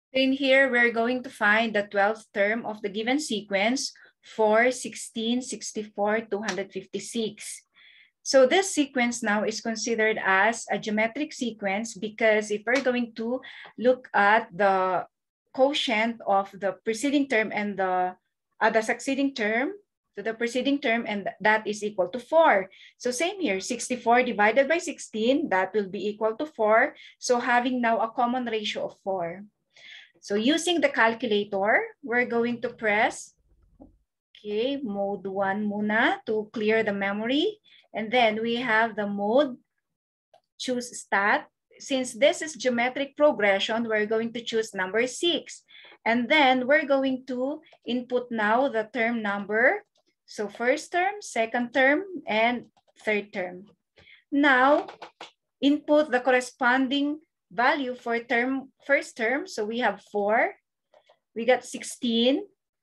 In here, we're going to find the 12th term of the given sequence for 16, 64, 256. So this sequence now is considered as a geometric sequence because if we're going to look at the quotient of the preceding term and the succeeding term to the preceding term, and that is equal to 4. So same here, 64 divided by 16, that will be equal to 4. So having now a common ratio of 4. So using the calculator, we're going to press, okay, mode 1 muna to clear the memory. And then we have the mode, choose stat. Since this is geometric progression, we're going to choose number 6. And then we're going to input now the term number. So first term, second term, and third term. Now, input the corresponding value for first term. So we have 4, we got 16,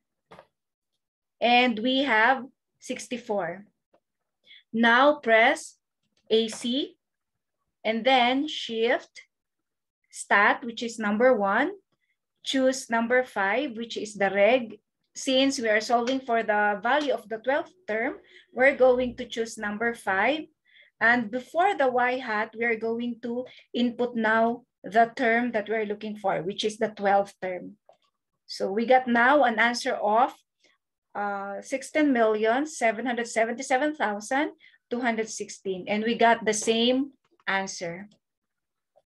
and we have 64. Now press AC, and then shift stat, which is number 1, choose number 5, which is the reg. Since we are solving for the value of the 12th term, we're going to choose number 5. And before the y hat, we're going to input now the term that we're looking for, which is the 12th term. So we got now an answer of 16,777,216, and we got the same answer.